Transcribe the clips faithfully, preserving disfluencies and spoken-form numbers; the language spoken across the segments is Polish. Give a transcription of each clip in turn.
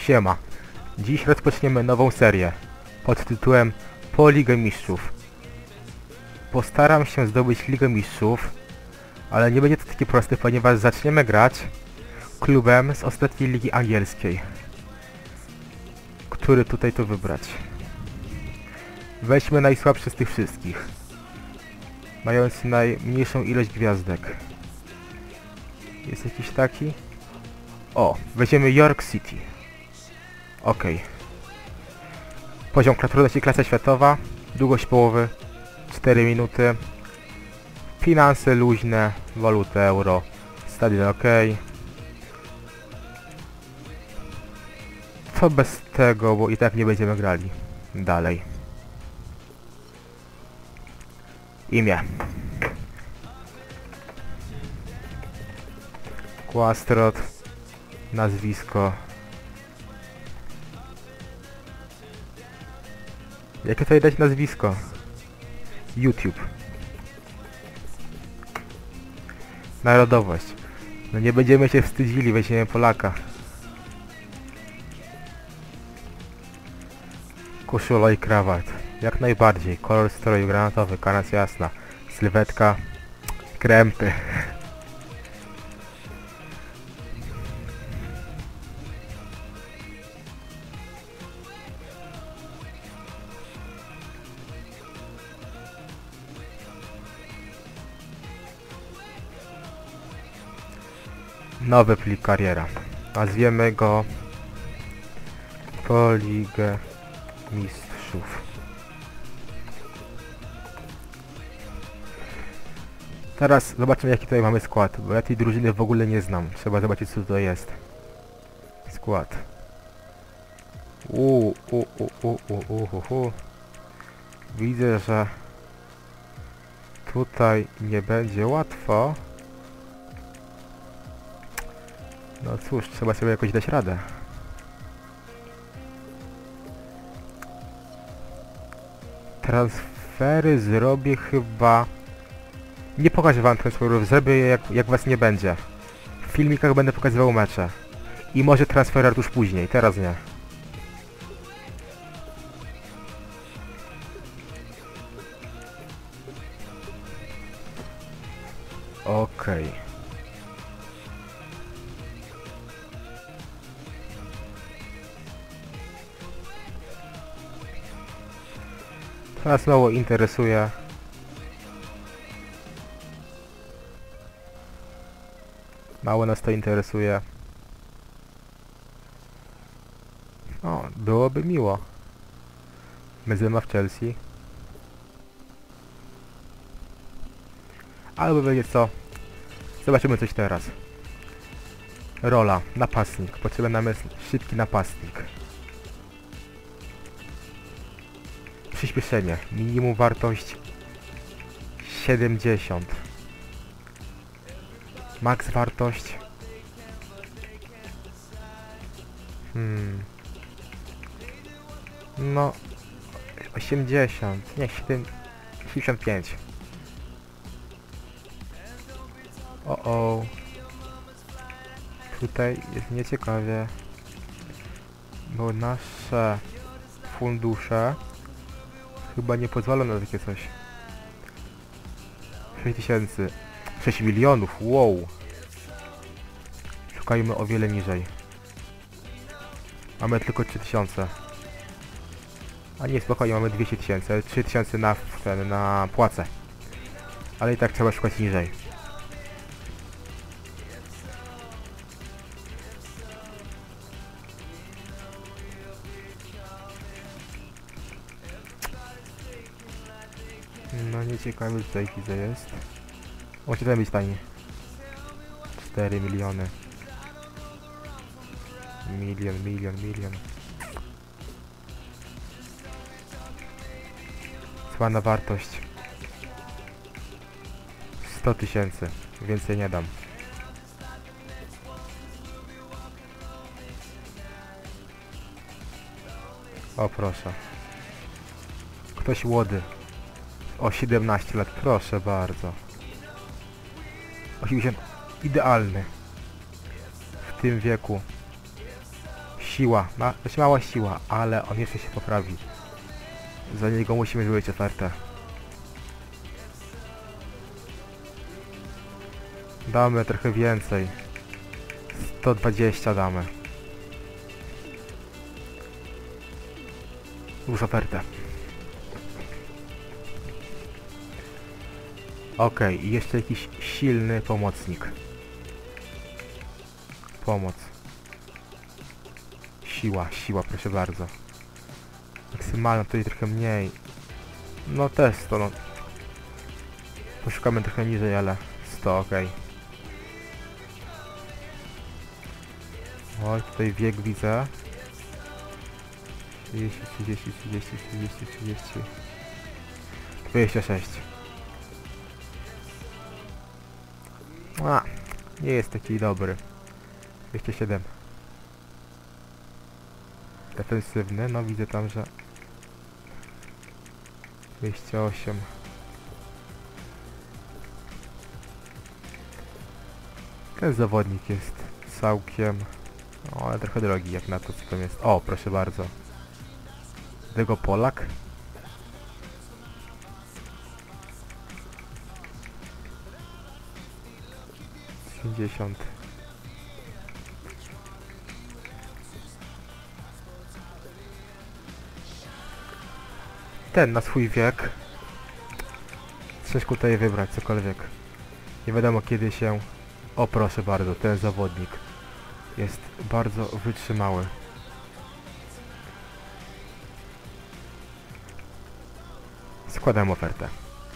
Siema. Dziś rozpoczniemy nową serię pod tytułem Po Ligę Mistrzów. Postaram się zdobyć Ligę Mistrzów, ale nie będzie to takie proste, ponieważ zaczniemy grać klubem z ostatniej ligi angielskiej. Który tutaj to wybrać? Weźmy najsłabszy z tych wszystkich, mający najmniejszą ilość gwiazdek. Jest jakiś taki? O, weźmiemy York City. Ok. Poziom trudności klasa światowa. Długość połowy cztery minuty. Finanse luźne. Waluta euro. Stadion ok. Co bez tego, bo i tak nie będziemy grali dalej. Imię. Kłastrot. Nazwisko. Jakie tutaj dać nazwisko? YouTube. Narodowość. No nie będziemy się wstydzili, weźmiemy Polaka. Koszula i krawat. Jak najbardziej. Kolor stroju granatowy, kanas jasna. Sylwetka. Krępy. Nowy plik kariera. Nazwiemy go Po Ligę Mistrzów. Teraz zobaczymy, jaki tutaj mamy skład, bo ja tej drużyny w ogóle nie znam. Trzeba zobaczyć, co to jest. Skład. Uuu, u, u, u, u, u, u, u. Widzę, że tutaj nie będzie łatwo. No cóż, trzeba sobie jakoś dać radę. Transfery zrobię chyba... Nie pokażę wam transferów, zrobię je jak, jak was nie będzie. W filmikach będę pokazywał mecze. I może transfery już później, teraz nie. Okej. Okay. Nas mało interesuje. Mało nas to interesuje. O, byłoby miło. Benzema w Chelsea. Albo będzie co? Zobaczymy coś teraz. Rola, napastnik. Potrzebny nam jest szybki napastnik. Przyspieszenie. Minimum wartość siedemdziesiąt. Max wartość hmm. No osiemdziesiąt. Nie, siedemdziesiąt pięć. O o. Tutaj jest nieciekawie, bo nasze fundusze chyba nie pozwolą na takie coś. sześć tysięcy. sześć milionów, wow. Szukajmy o wiele niżej. Mamy tylko trzy tysiące. A nie, spokojnie, mamy dwieście tysięcy. trzy tysiące na, ten, na płacę. Ale i tak trzeba szukać niżej. No nieciekawy tutaj widzę jest. Musi to być tani. cztery miliony. Milion, milion, milion. Cłana wartość. sto tysięcy. Więcej nie dam. O proszę. Ktoś młody. O siedemnaście lat, proszę bardzo. osiemdziesiąt, idealny. W tym wieku. Siła, ma, dość mała siła, ale on jeszcze się poprawi. Za niego musimy zrobić ofertę. Damy trochę więcej. sto dwadzieścia damy. Już ofertę. Okej, okay, i jeszcze jakiś silny pomocnik. Pomoc. Siła, siła, proszę bardzo. Maksymalna, tutaj trochę mniej. No też sto, no. Poszukamy trochę niżej, ale sto, okej. Okay. Oj, tutaj wiek widzę. trzydzieści, trzydzieści, trzydzieści, trzydzieści, trzydzieści. dwadzieścia sześć. A, nie jest taki dobry. dwieście siedem. Defensywny, no widzę tam, że dwieście osiem. Ten zawodnik jest całkiem... O, ale trochę drogi jak na to, co tam jest. O, proszę bardzo. Tego Polak. pięćdziesiąt. Ten na swój wiek. Ciężko tutaj wybrać cokolwiek. Nie wiadomo kiedy się... O proszę bardzo, ten zawodnik jest bardzo wytrzymały. Składam ofertę.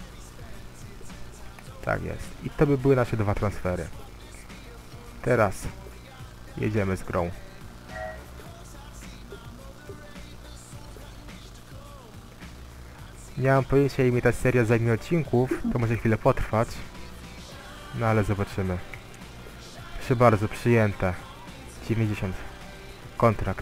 Tak jest. I to by były nasze dwa transfery. Teraz jedziemy z grą. Nie mam pojęcia, ile mi ta seria zajmie odcinków, to może chwilę potrwać. No ale zobaczymy. Proszę bardzo, przyjęte. dziewięćdziesiąt. Kontrakt.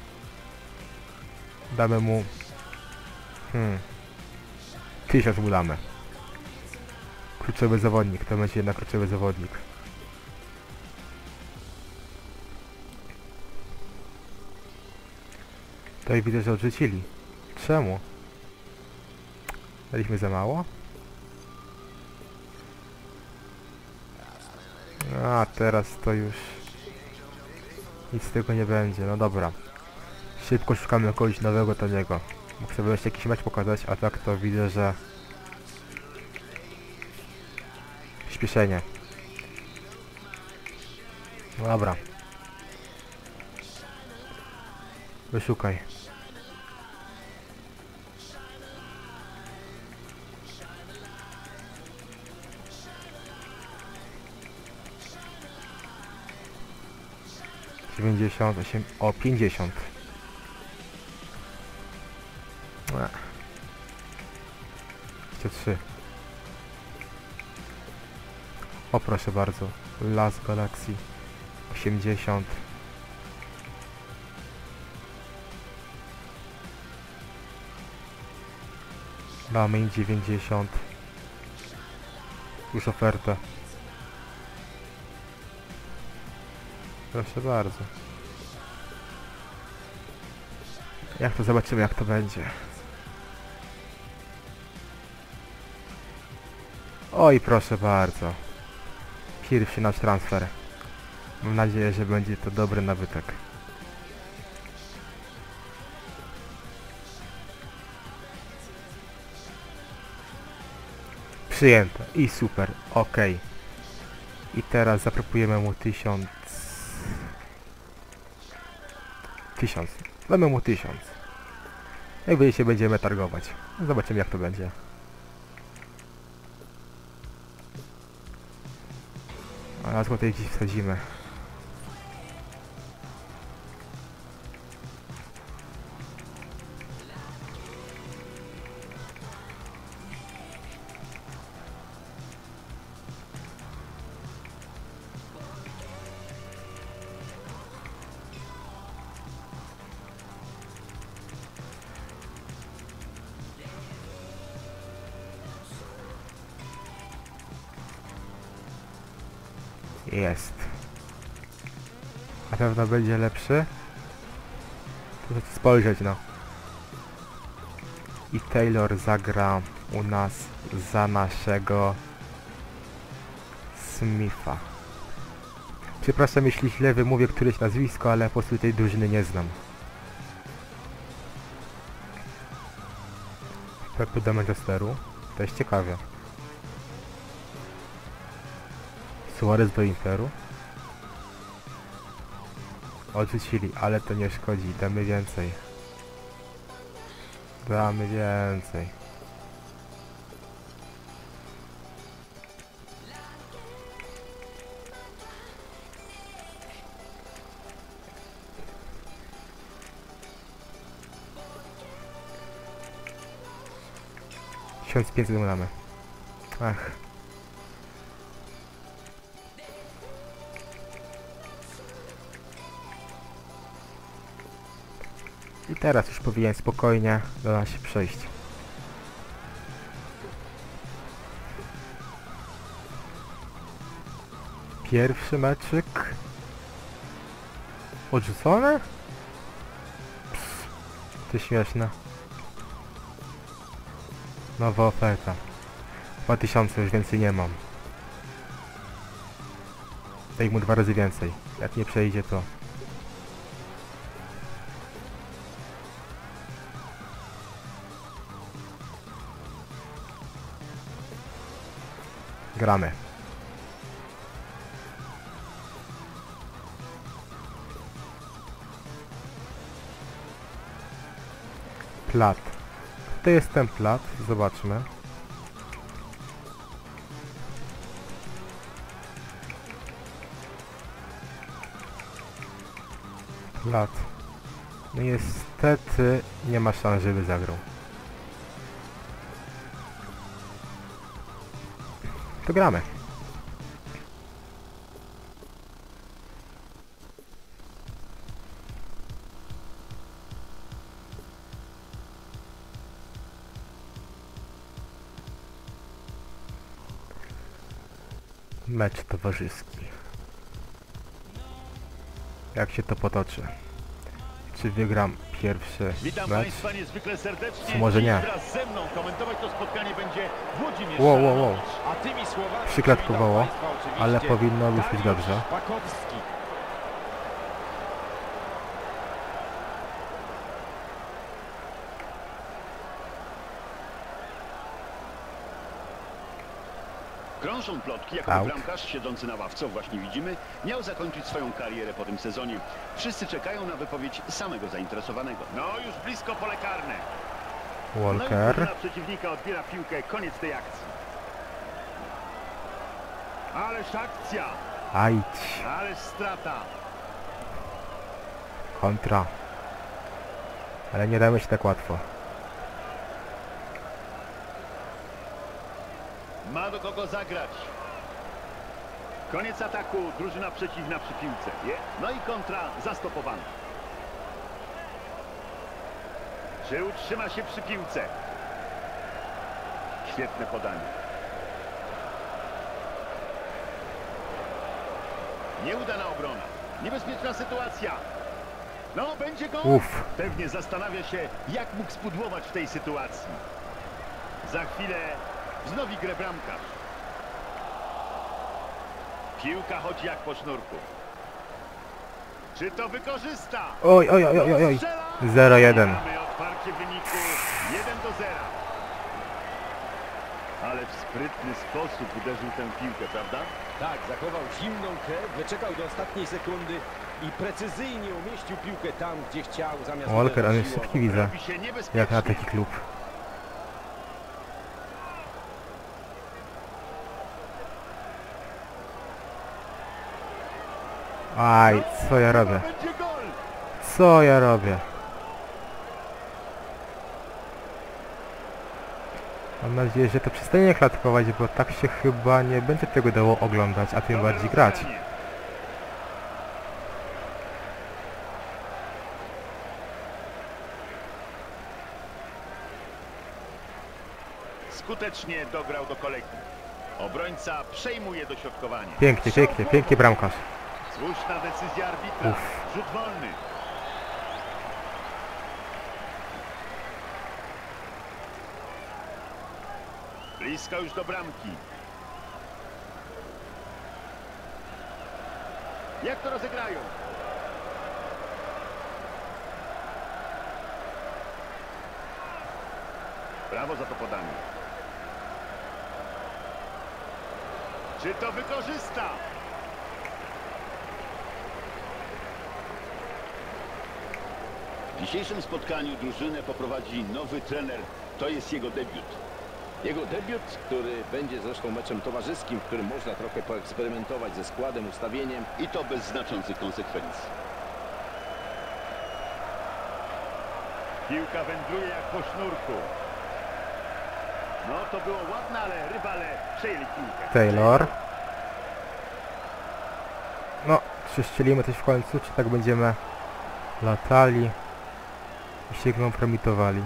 Damy mu... Hmm... tysiąc mu damy. Kluczowy zawodnik, to będzie jednak kluczowy zawodnik. Tutaj widzę, że odrzucili. Czemu? Daliśmy za mało? A teraz to już... Nic z tego nie będzie, no dobra. Szybko szukamy kogoś nowego taniego. Mógł sobie jeszcze jakiś mecz pokazać, a tak to widzę, że... Śpieszenie. No dobra. Wyszukaj. dziewięćdziesiąt osiem... O, pięćdziesiąt. dwadzieścia trzy. O proszę bardzo. Las Galaxy. osiemdziesiąt. Damy dziewięćdziesiąt. Już ofertę. Proszę bardzo. Jak to zobaczymy, jak to będzie. Oj, proszę bardzo. Pierwszy nasz transfer. Mam nadzieję, że będzie to dobry nabytek. Przyjęte. I super. Ok. I teraz zaproponujemy mu tysiąc... Tysiąc. Damy mu tysiąc. Jak widzicie, będziemy targować. Zobaczymy, jak to będzie. A na złotej gdzieś wsadzimy. Jest. Na pewno będzie lepszy. Muszę spojrzeć, no. I Taylor zagra u nas za naszego Smitha. Przepraszam, jeśli źle wymówię któreś nazwisko, ale po prostu tej drużyny nie znam. Pepe do Manchesteru. To jest ciekawe. Suarez do Interu. Odrzucili, ale to nie szkodzi. Damy więcej. Damy więcej. tysiąc pięćset mamy. Ach. I teraz już powinien spokojnie do nas się przejść. Pierwszy meczyk. Odrzucony? Psz, to śmieszne. Nowa oferta. dwa tysiące, już więcej nie mam. Daj mu dwa razy więcej. Jak nie przejdzie, to... Gramy. Plat. To jest ten plat. Zobaczmy. Plat. No niestety nie ma szans, żeby zagrał. To gramy. Mecz towarzyski. Jak się to potoczy? Czy wygram pierwszy Witam mecz? Państwa niezwykle serdecznie. Czy może nie? Wraz ze mną komentować to spotkanie będzie Włodzimierz Wow, wow, wow. A tymi słowami Przyklatkowało, przywitam Państwa oczywiście ale powinno już być Dariusz dobrze. Szpakowski. Krążą plotki, jako Out. bramkarz siedzący na ławce, właśnie widzimy, miał zakończyć swoją karierę po tym sezonie. Wszyscy czekają na wypowiedź samego zainteresowanego. No już blisko pole karne. Walker. No i przeciwnika odbiera piłkę, koniec tej akcji. Ależ akcja, Ajdź. ależ strata. Kontra. Ale nie damy się tak łatwo. Ma do kogo zagrać. Koniec ataku, drużyna przeciwna przy piłce. No i kontra zastopowana. Czy utrzyma się przy piłce? Świetne podanie. Nieudana obrona. Niebezpieczna sytuacja. No, będzie gol. Uff. Pewnie zastanawia się, jak mógł spudłować w tej sytuacji. Za chwilę wznowi grę bramkarz. Piłka chodzi jak po sznurku. Czy to wykorzysta? Oj, oj, oj, oj, oj. zero jeden. Mamy otwarcie wyniku jeden do zera. Ale w sprytny sposób uderzył tę piłkę, prawda? Tak, zachował zimną krew, wyczekał do ostatniej sekundy i precyzyjnie umieścił piłkę tam, gdzie chciał, zamiast Walker, on uderzyć jest siłą. szybki, widzę. Robi się niebezpiecznie. Jak na taki klub. Aj, co ja robię? Będzie gol. Co ja robię? Mam nadzieję, że to przestanie klatkować, bo tak się chyba nie będzie tego dało oglądać, a tym Dobre bardziej grać. rozegranie. Skutecznie dograł do kolegi. Obrońca przejmuje dośrodkowanie. Pięknie, pięknie, pięknie bramkarz. Słuszna decyzja arbitra. Uff. Rzut wolny. Blisko już do bramki. Jak to rozegrają? Brawo za to podanie. Czy to wykorzysta? W dzisiejszym spotkaniu drużynę poprowadzi nowy trener. To jest jego debiut. Jego debiut, który będzie zresztą meczem towarzyskim, w którym można trochę poeksperymentować ze składem, ustawieniem. I to bez znaczących konsekwencji. Piłka wędruje jak po sznurku. No to było ładne, ale rywale przejęli piłkę. Taylor. No, czy strzelimy coś w końcu, czy tak będziemy latali i się kompromitowali?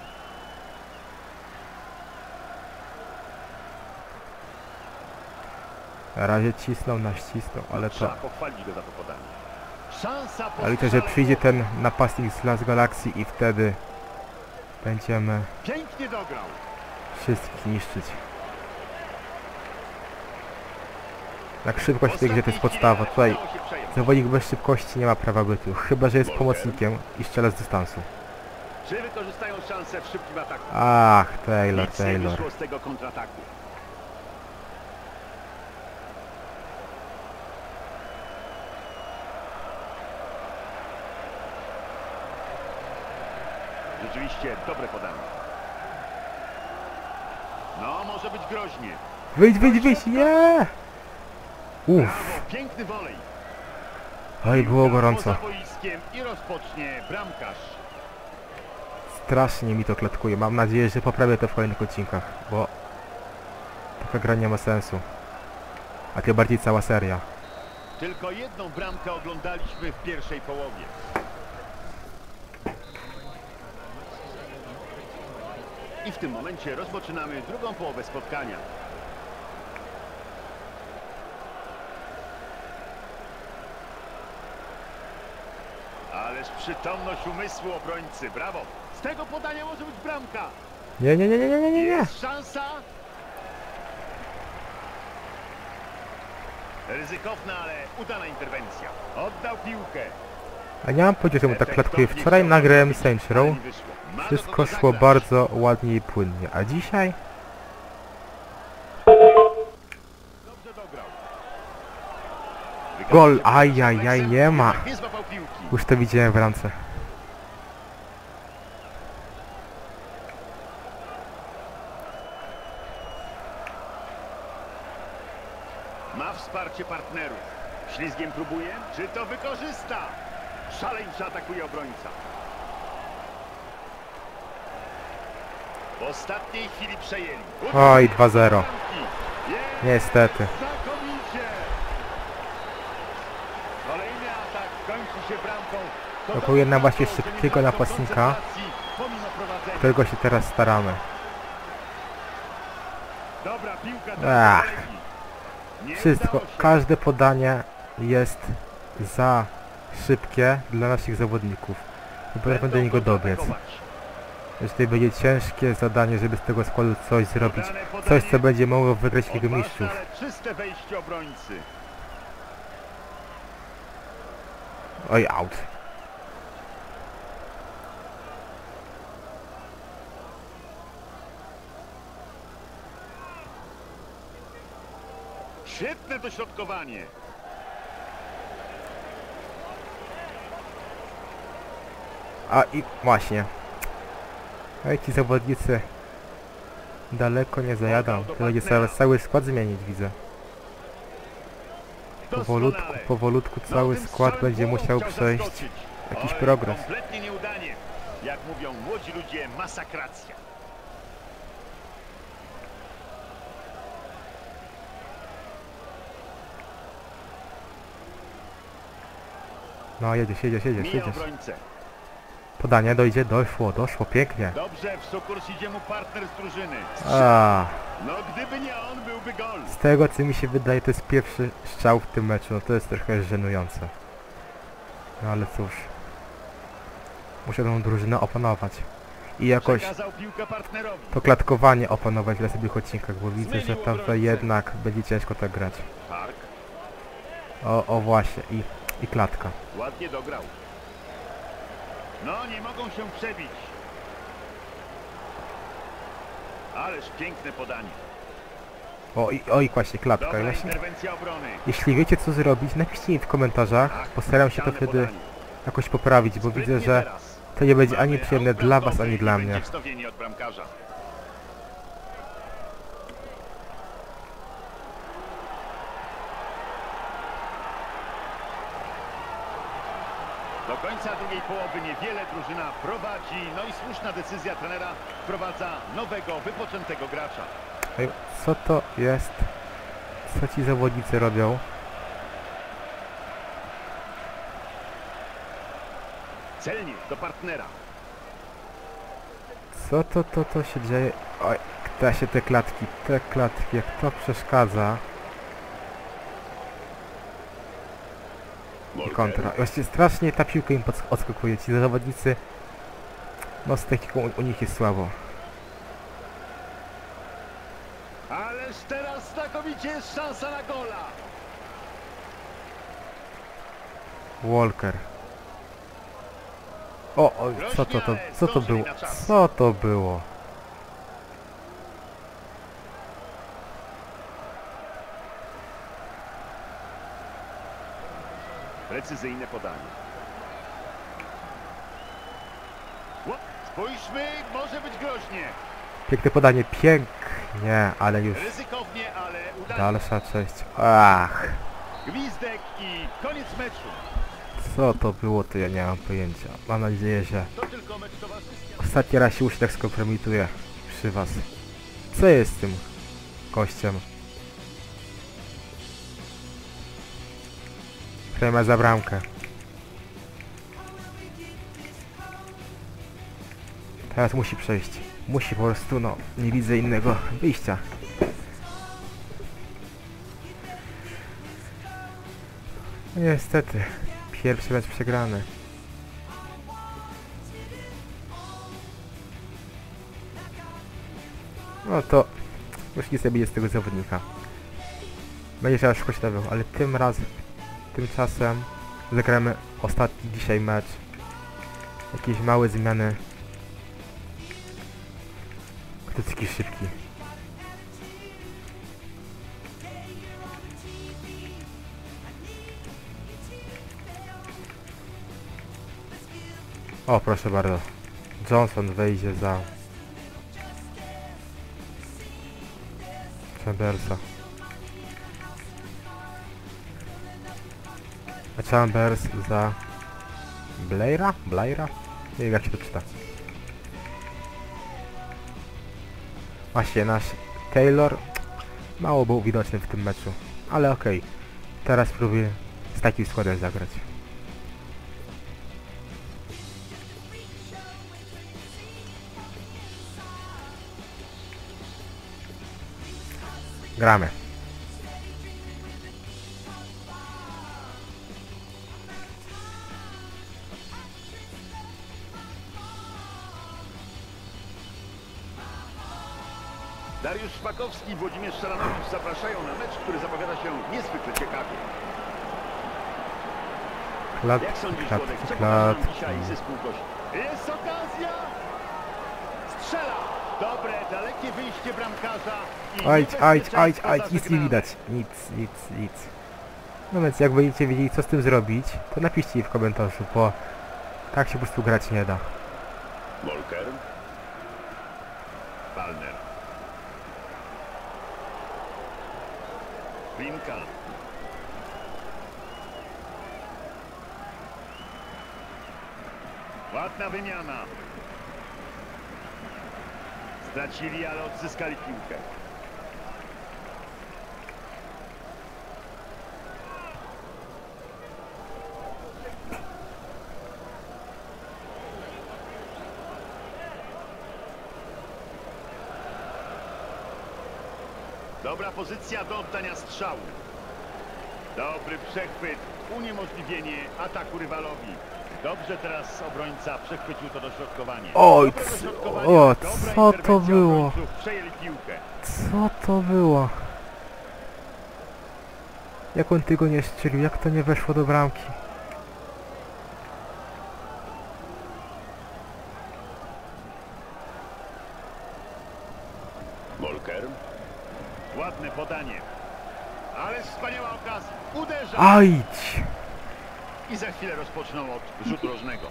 Na razie cisnął, naścisnął, ale to... Trzeba pochwalić go za to podanie. Szansa po Ale liczę, że strzale. przyjdzie ten napastnik z Las Galaxy i wtedy będziemy Pięknie dograł. wszystkich niszczyć. Tak szybkość w tej grze to jest podstawa. Tutaj zawodnik bez szybkości nie ma prawa bytu, chyba że jest pomocnikiem i strzela z dystansu. Czy wykorzystają szansę w szybkim ataku? Ach, Taylor, Nic nie Taylor. wyszło z tego kontrataku. Rzeczywiście dobre podanie. No, może być groźnie. Wyjdź, wyjdź, wyjdź, nie! Uff, Brawo, piękny wolej. oj, było Piłka gorąco. poza boiskiem i rozpocznie bramkarz. Strasznie mi to klatkuje. Mam nadzieję, że poprawię to w kolejnych odcinkach, bo taka gra nie ma sensu. A tym bardziej cała seria. Tylko jedną bramkę oglądaliśmy w pierwszej połowie. I w tym momencie rozpoczynamy drugą połowę spotkania. Ależ przytomność umysłu obrońcy. Brawo. Z tego podania może być bramka. Nie, nie, nie, nie, nie, nie, nie. Jest szansa. Ryzykowna, ale udana interwencja. Oddał piłkę. A nie mam powiedzieć, że mu tak klatkuje. Wczoraj nagrałem Saints Row. Wszystko szło bardzo ładnie i płynnie. A dzisiaj? Dobrze dograł. Gol! Ajajaj, nie ma. Nie złapał piłki. Już to widziałem w ramce. Ma wsparcie partnerów. Ślizgiem próbuje. Czy to wykorzysta? Szaleńczo atakuje obrońca. W ostatniej chwili przejęli. Oj, dwa zero. Jest Niestety. znakomicie. Kolejny atak kończy się bramką. To powinna właśnie szybkiego napastnika, Pomimo prowadzenia. którego się teraz staramy. Dobra piłka do Ach. kolegi. Nie Wszystko, udało się. każde podanie jest za szybkie dla naszych zawodników. Nie potrafią do niego dobiec. Że tutaj będzie ciężkie zadanie, żeby z tego składu coś zrobić. Coś, co będzie mogło wygrać Ligę Mistrzów. Odważne, ale czyste wejście obrońcy. Oj, out. Świetne dośrodkowanie. A i właśnie. Ej, ci zawodnicy daleko nie zajadą. To będzie cały, cały skład zmienić, widzę. Powolutku, Doskonale. powolutku No, cały tym skład strzałem będzie głową musiał chciał przejść zaskoczyć. jakiś Oj, progres. Kompletnie nieudanie. Jak mówią młodzi ludzie, masakracja. No jedziesz, jedziesz, jedziesz, Mija jedziesz. obrońcę. Podanie dojdzie, doszło, doszło, pięknie. Dobrze, w sukurs idzie mu partner z drużyny. A, No gdyby nie on, byłby gol. z tego co mi się wydaje, to jest pierwszy strzał w tym meczu, no to jest trochę żenujące. No ale cóż. Muszę tą drużynę opanować. i jakoś Przekazał piłkę partnerowi. to klatkowanie opanować w następnych odcinkach, bo widzę, że tam to jednak będzie ciężko tak grać. Park. O, o właśnie, i, i klatka. Ładnie dograł. No, nie mogą się przebić. Ależ piękne podanie. O, i, o, i właśnie klatka. I Dobra właśnie, interwencja obrony. jeśli wiecie co zrobić, napiszcie mi w komentarzach. Postaram się to wtedy jakoś poprawić, bo widzę, że to nie będzie ani przyjemne dla was, ani dla mnie. Wstawienie od bramkarza. Do końca drugiej połowy niewiele drużyna prowadzi. No i słuszna decyzja trenera wprowadza nowego, wypoczętego gracza. Ej, co to jest? Co ci zawodnicy robią? Celnie do partnera. Co to, to, to się dzieje? Oj, da się te klatki, te klatki, jak to przeszkadza. I kontra. Właściwie strasznie ta piłka im podsk- odskakuje. Ci zawodnicy, no z techniką u, u nich jest słabo. Ależ teraz znakomicie jest szansa na gola. Walker. O, o, co to, to, co to było? Co to było? Precyzyjne podanie. Ło- Spójrzmy, może być groźnie. Piękne podanie, pięknie, ale już Ryzykownie, ale udanie. dalsza część. Ach, Gwizdek i koniec meczu. co to było, to ja nie mam pojęcia. Mam nadzieję, że To tylko mecz towarzyski. ostatni raz się już tak skompromituję przy was. Co jest z tym gościem? Premia za bramkę. Teraz musi przejść. Musi po prostu, no, nie widzę innego wyjścia. No niestety, pierwszy mecz przegrany. No to już nie sobie będzie z tego zawodnika. Będzie trzeba szukać nowego, ale tym razem, tymczasem zagramy ostatni dzisiaj mecz. Jakieś małe zmiany. Kto taki szybki? O, proszę bardzo. Johnson wejdzie za Chambersa. A Chambers za Blaira? Blaira? Nie wiem jak się to czyta. Właśnie nasz Taylor mało był widoczny w tym meczu. Ale okej. Okay. Teraz spróbuję z takim składem zagrać. Gramy. Dariusz Szpakowski i Włodzimierz Szaranowicz zapraszają na mecz, który zapowiada się niezwykle ciekawie. Klat, Jak sądzisz, klat, Włodek, co klat. pokaże nam dzisiaj zespół gości? Jest okazja! Strzela! Dobre, dalekie wyjście bramkarza i Ajdź, ajdź, ajdź, niebezpieczeństwo ajdź, nic nie zażegnane. widać. Nic, nic, nic. No więc jak będziecie wiedzieli co z tym zrobić, to napiszcie mi w komentarzu, bo tak się po prostu grać nie da. Walker. Palmer. Klimka. Ładna wymiana. Stracili, ale odzyskali piłkę. Dobra pozycja do oddania strzału. Dobry przechwyt, uniemożliwienie ataku rywalowi. Dobrze teraz obrońca przechwycił to dośrodkowanie. Oj, Dobre c- dośrodkowanie, o, dobra co to interwencja było? obrońców, przejęli piłkę. Co to było? Jak on tego nie strzelił? Jak to nie weszło do bramki? Molker. Ładne podanie. Ale wspaniała okazja. Uderza. Ajdź! I za chwilę rozpoczną od rzutu rożnego.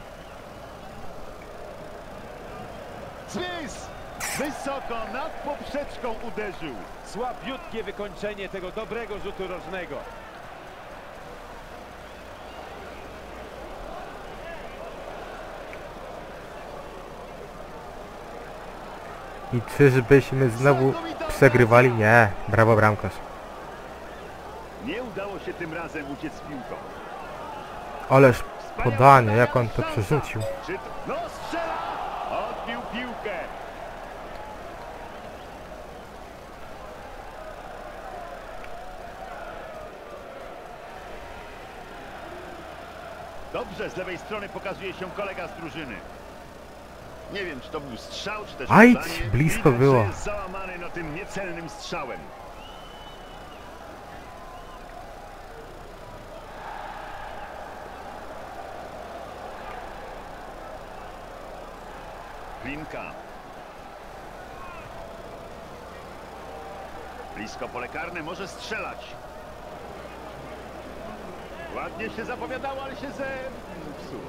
Smith! Wysoko nad poprzeczką uderzył. Słabiutkie wykończenie tego dobrego rzutu rożnego. I czyżbyśmy znowu przegrywali? Nie. Brawo, bramkarz. Nie udało się tym razem uciec z piłką. Ależ podanie, jak on to przerzucił. Czy to... No strzela! Odbił piłkę. Dobrze, z lewej strony pokazuje się kolega z drużyny. Nie wiem, czy to był strzał, czy też Ajdź, podanie. blisko Widać, było. że jest załamany no tym niecelnym strzałem. Klinka. Blisko pole karne, może strzelać. Ładnie się zapowiadało, ale się zepsuło.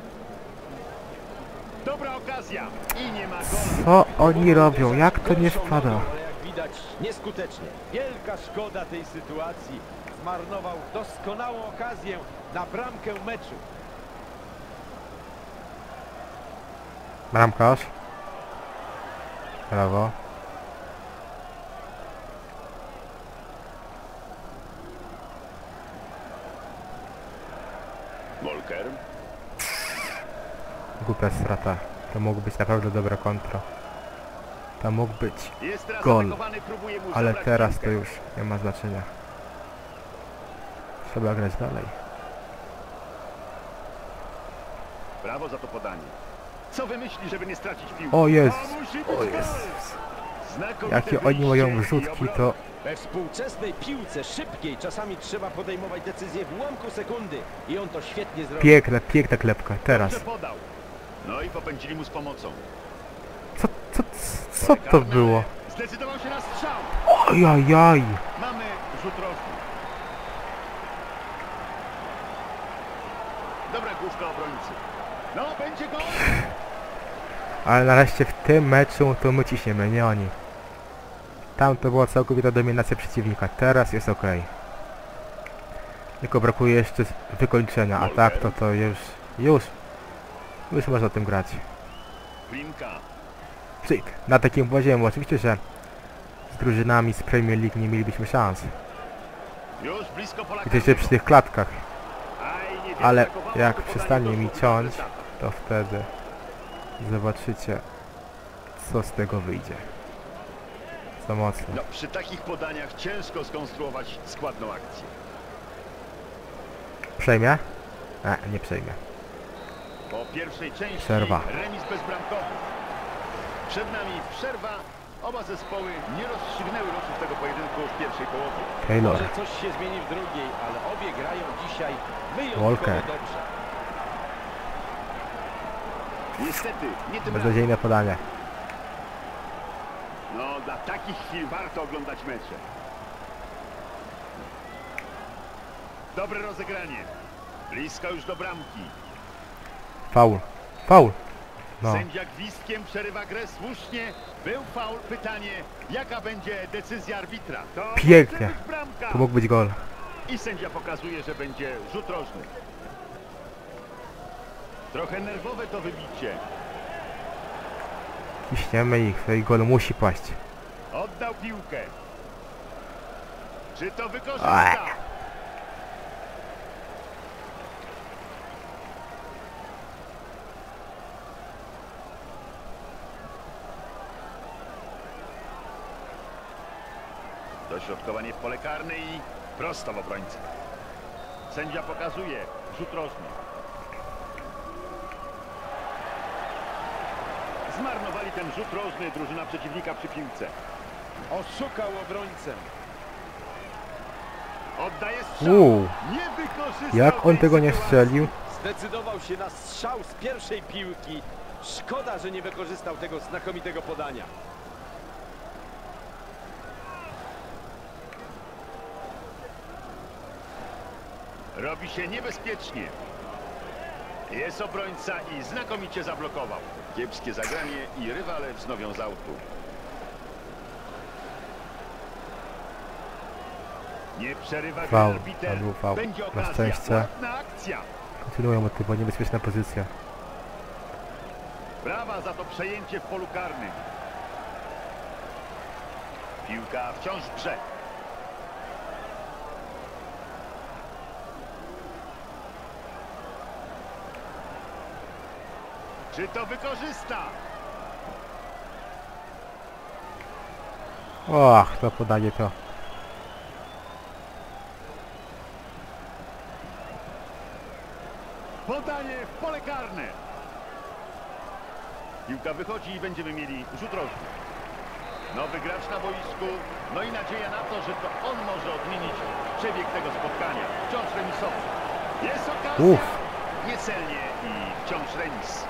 Dobra okazja. I nie ma gola. Co oni robią? Jak to nie wpada? Ale jak widać nieskutecznie. Wielka szkoda tej sytuacji. Zmarnował doskonałą okazję na bramkę meczu. Bramkarz. Brawo. Molker. Głupia strata. To mógł być naprawdę dobra kontra. To mógł być Jest teraz gol. atakowany, próbuje mu Ale zabrać teraz piłkę. to już nie ma znaczenia. Trzeba grać dalej. Brawo za to podanie. Co wymyśli, żeby nie stracić piłki? O Jezus, To musi być o gol. Jezus. Znakomite Jakie oni mają wyjście i wrzutki, obrona. to... We współczesnej piłce szybkiej czasami trzeba podejmować decyzję w ułamku sekundy i on to świetnie zrobił. Piękna, piękna klepka. Teraz. Dobrze podał. No i popędzili mu z pomocą. Co, co, co to było? Zdecydował się na strzał. Ojajaj. Mamy rzut rożny. Dobra główka obrońcy. No, będzie gol. Ale nareszcie w tym meczu to my ciśniemy, nie oni. Tam to była całkowita dominacja przeciwnika. Teraz jest ok. Tylko brakuje jeszcze wykończenia. A tak to to już... Już. Już można tym grać. Klinka. Cyk. Na takim poziomie oczywiście, że z drużynami z Premier League nie mielibyśmy szans. Już blisko pola I to jeszcze przy tych klatkach. Aj, nie Ale brakowało, jak to podanie przestanie mi doszło. ciąć, to wtedy zobaczycie, co z tego wyjdzie. Co mocno. No, przy takich podaniach ciężko skonstruować składną akcję. Przejmie? E, nie przejmie. Po pierwszej części Przerwa. remis bezbramkowy. Przed nami przerwa. Oba zespoły nie rozstrzygnęły losów tego pojedynku w pierwszej połowie. Taylor. Może coś się zmieni w drugiej, ale obie grają dzisiaj wyjątkowo Walker. dobrze. Niestety, nie tym razem. Beznadziejne podanie. No, dla takich chwil warto oglądać mecze. Dobre rozegranie. Blisko już do bramki. Faul. Faul. No. Sędzia gwizdkiem przerywa grę słusznie. Był faul. Pytanie, jaka będzie decyzja arbitra? To Pięknie. może być bramka. To mógł być gol. I sędzia pokazuje, że będzie rzut rożny. Trochę nerwowe to wybicie. Ciśniemy ich. To i gol musi paść. Oddał piłkę. Czy to Ech. wykorzysta? Dośrodkowanie w pole karne i prosto w obrońcę. Sędzia pokazuje rzut rożny. Zmarnowali ten rzut rożny drużyna przeciwnika przy piłce. Oszukał obrońcę. Oddaje strzał. Uuu, Nie wykorzystał jak on tej tego nie sytuacji. strzelił? Zdecydował się na strzał z pierwszej piłki. Szkoda, że nie wykorzystał tego znakomitego podania. Robi się niebezpiecznie. Jest obrońca i znakomicie zablokował. Kiepskie zagranie i rywale wznowią z autu. Nie przerywa gry Faul, arbiter. to był faul. Będzie Na okazja. szczęście. Ładna akcja. Kontynuują od tyłu, niebezpieczna pozycja. Brawa za to przejęcie w polu karnym. Piłka wciąż w grze. Czy to wykorzysta? Och, to podanie to. Podanie w pole karne. Piłka wychodzi i będziemy mieli rzut rożny. Nowy gracz na boisku. No i nadzieja na to, że to on może odmienić przebieg tego spotkania. Wciąż remisowy. Jest okazja. Uff. Niecelnie i wciąż remis.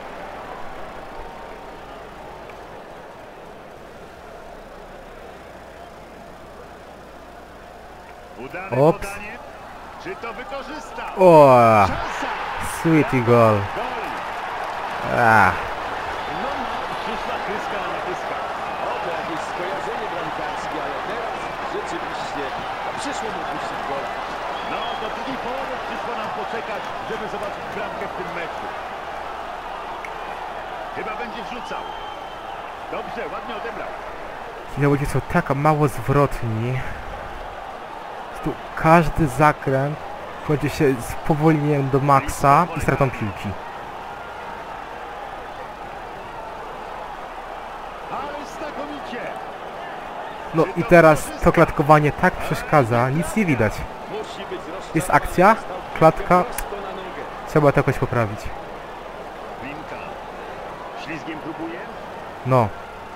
Udane Ops. podanie. Czy to wykorzysta? O, Szansa. sweetie goal. Gol. Ach, No, no, przyszła kryska na natyska. Oto jakieś skojarzenie bramkarskie, ale teraz rzeczywiście przyszło mu puścić gola. No, do drugiej połowy przyszło nam poczekać, żeby zobaczyć bramkę w tym meczu. Chyba będzie wrzucał. Dobrze, ładnie odebrał. ci zawodnicy są tak mało zwrotni. Tu każdy zakręt kończy się spowolnieniem do maksa i stratą piłki. Ale znakomicie. No i teraz to klatkowanie tak przeszkadza, nic nie widać. Musi być Jest akcja, klatka, prosto na nogę. trzeba to jakoś poprawić. Winka. Ślizgiem próbuje. No.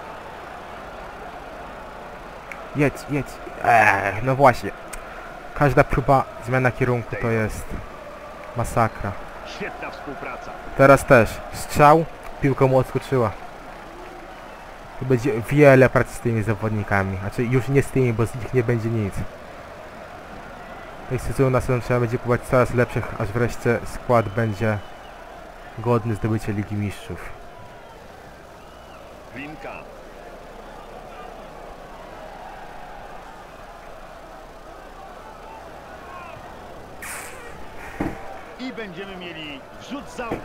Jedź, jedź. Eee, no właśnie. Każda próba zmiana kierunku to jest masakra. Świetna współpraca. Teraz też. Strzał, piłka mu odskoczyła. To będzie wiele pracy z tymi zawodnikami. Znaczy już nie z tymi, bo z nich nie będzie nic. Tej sezonu na sezon trzeba będzie kupować coraz lepszych, aż wreszcie skład będzie godny zdobycia Ligi Mistrzów. Winka. I będziemy mieli wrzut z autu.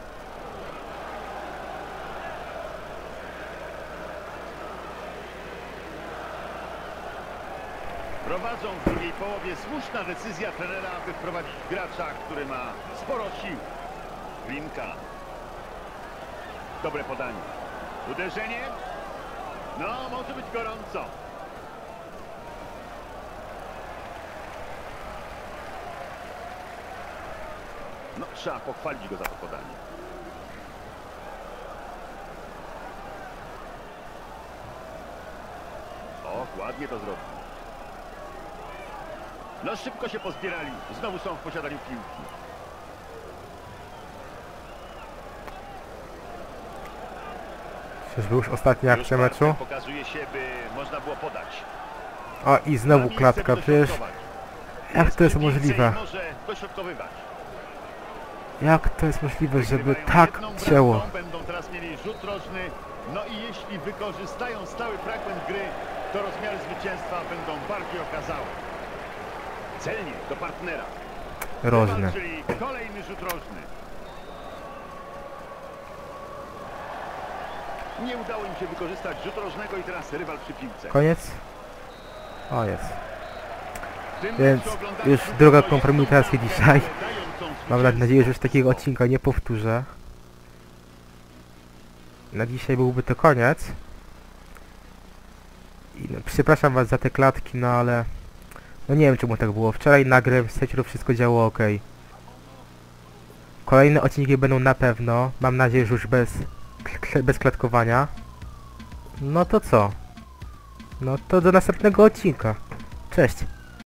Prowadzą w drugiej połowie. Słuszna decyzja trenera, aby wprowadzić gracza, który ma sporo sił. Winka. Dobre podanie. Uderzenie. No, może być gorąco. No, trzeba pochwalić go za to podanie. Och, ładnie to zrobił. No, szybko się pozbierali. Znowu są w posiadaniu piłki. Czyżby już ostatnia Już akcja partner meczu? pokazuje się, by można było podać. O i znowu Ma miejsce, klatka, by przecież dośrodkować. jak to jest przy piłce możliwe? i może dośrodkowywać. Jak to jest możliwe, żeby Wygrywają tak jedną cięło? bramką, będą teraz mieli rzut rożny. No i jeśli wykorzystają stały fragment gry, to rozmiary zwycięstwa będą bardziej okazałe. Celnie do partnera. Rożny. Czyli kolejny rzut rożny. Nie udało im się wykorzystać rzutu rożnego i teraz rywal przy piłce. Koniec? O, jest. W tym Więc meczu oglądaliśmy już tylko druga jedną kompromitacja bramkę, dzisiaj. ale dającą Mam zwycięstwo. nadzieję, że już takiego odcinka nie powtórzę. Na dzisiaj byłby to koniec. I no, przepraszam was za te klatki, no ale... No nie wiem czemu tak było. Wczoraj nagrałem, w Sekiro wszystko działo ok. Kolejne odcinki będą na pewno. Mam nadzieję, że już bez kle- bez klatkowania. No to co? No to do następnego odcinka. Cześć!